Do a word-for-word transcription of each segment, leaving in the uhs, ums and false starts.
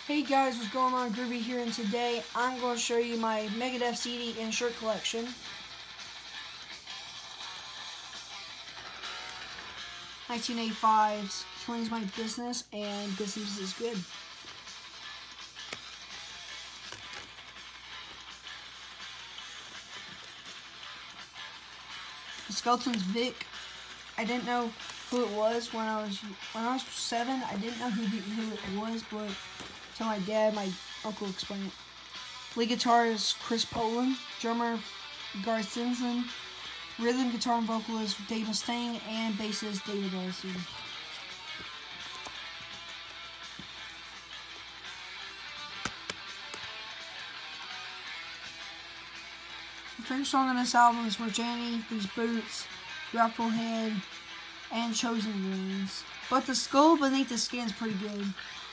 Hey guys, what's going on? Groovy here, and today I'm going to show you my Megadeth C D and shirt collection. nineteen eighty-five's Killing's My Business and Business is Good. The Skeleton's Vic. I didn't know who it was when I was when I was seven. I didn't know who who it was, but to my dad, my uncle explained it. Lead guitarist Chris Poland, drummer Garth Simpson, rhythm guitar and vocalist Dave Mustaine, and bassist David Ellison. The first song on this album is Morjani, These Boots, Grapple Head, and Chosen Ones. But the skull beneath the skin is pretty good.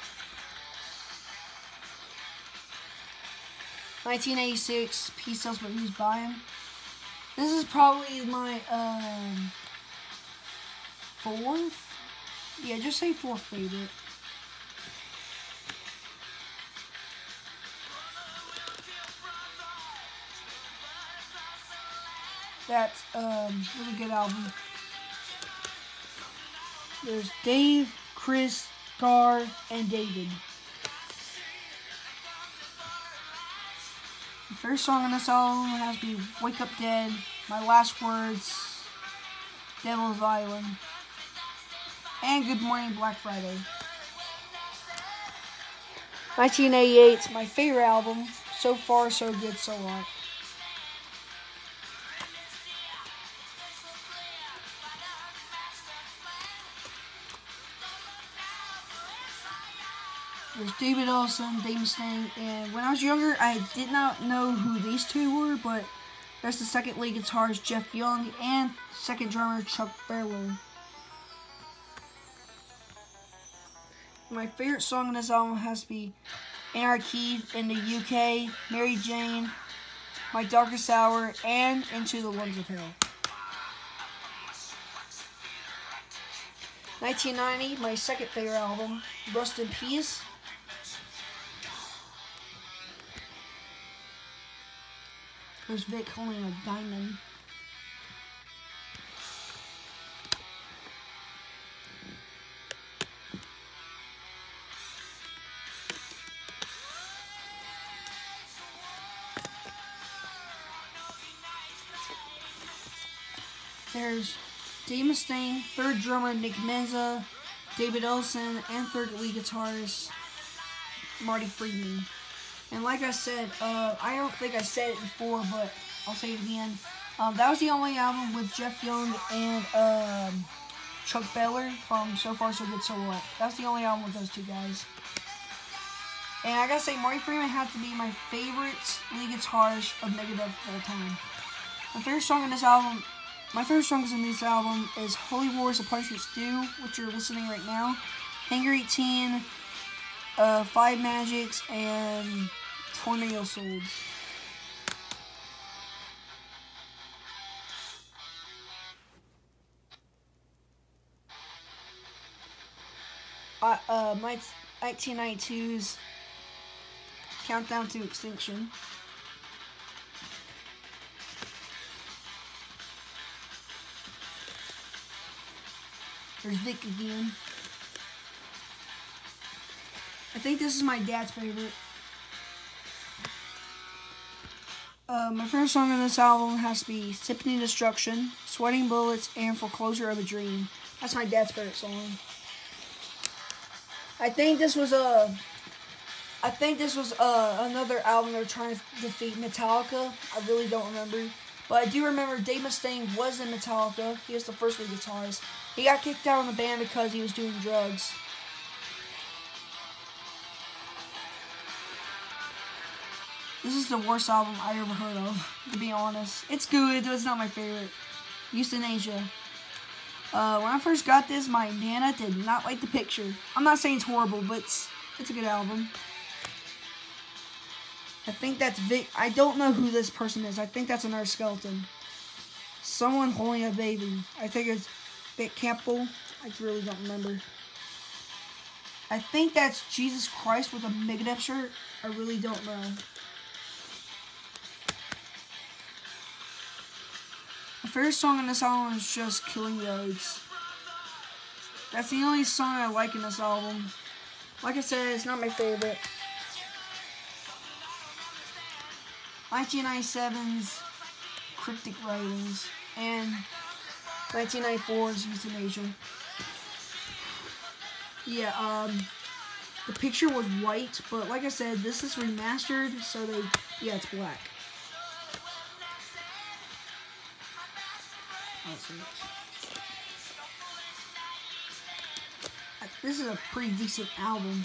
nineteen eighty-six, Peace Sells But Who's Buying. This is probably my um, fourth? Yeah, just say fourth favorite. That's um, really good album. There's Dave, Chris, Gar, and David. The first song on this album has to be Wake Up Dead, My Last Words, Devil's Island, and Good Morning Black Friday. nineteen eighty-eight's my favorite album. So far, so good, so what. There's David Ellison, Dave Mustaine, and when I was younger, I did not know who these two were, but there's the second lead guitarist, Jeff Young, and second drummer, Chuck Berler. My favorite song on this album has to be Anarchy in the U K, Mary Jane, My Darkest Hour, and Into the Lungs of Hell. nineteen ninety, my second favorite album, Rust in Peace. There's Vic holding a diamond. There's Dave Mustaine, third drummer Nick Menza, David Ellison, and third lead guitarist Marty Friedman. And like I said, uh, I don't think I said it before, but I'll say it again. Um, that was the only album with Jeff Young and um, Chuck Berler from So Far So Good So What. That's the only album with those two guys. And I gotta say, Marty Friedman had to be my favorite lead guitarist of Megadeth of all time. My favorite song on this album, my favorite songs in this album is Holy Wars of Punishment Stew, which you're listening right now, Hangar eighteen, uh, Five Magics, and Tornado Swords. Uh, uh, my nineteen ninety-two's Countdown to Extinction. There's Vic again. I think this is my dad's favorite. Uh, my favorite song on this album has to be Symphony Destruction, Sweating Bullets, and Foreclosure of a Dream. That's my dad's favorite song. I think this was a, I think this was a, another album they were trying to defeat Metallica. I really don't remember, but I do remember Dave Mustaine was in Metallica. He was the first lead guitarist. He got kicked out of the band because he was doing drugs. This is the worst album I ever heard of, to be honest. It's good, but it's not my favorite. Euthanasia. Uh, when I first got this, my Nana did not like the picture. I'm not saying it's horrible, but it's, it's a good album. I think that's Vic. I don't know who this person is. I think that's another skeleton. Someone holding a baby. I think it's Vic Campbell. I really don't remember. I think that's Jesus Christ with a Megadeth shirt. I really don't know. My favorite song in this album is just Killing Roads. That's the only song I like in this album. Like I said, it's not my favorite. nineteen ninety-seven's Cryptic Writings and nineteen ninety-four's Euthanasia. Yeah, um, the picture was white, but like I said, this is remastered, so they, yeah, it's black. Oh, so this is a pretty decent album.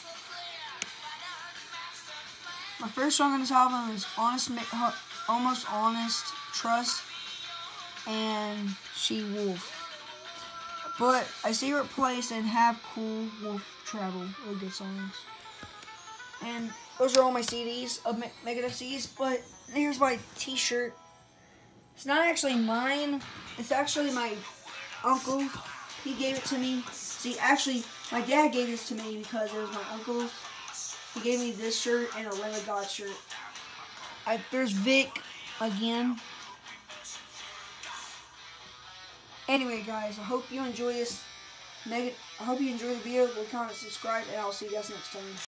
My first song on this album is Honest, Almost Honest, Trust, and She Wolf. But I See Her Place and Have Cool Wolf Travel. Really good songs. And those are all my C Ds of Megadeth C Ds. But here's my t-shirt. It's not actually mine. It's actually my uncle. He gave it to me. See, actually, my dad gave this to me because it was my uncle's. He gave me this shirt and a Lamb of God shirt. I, there's Vic again. Anyway, guys, I hope you enjoy this. I hope you enjoy the video. Leave a comment, subscribe, and I'll see you guys next time.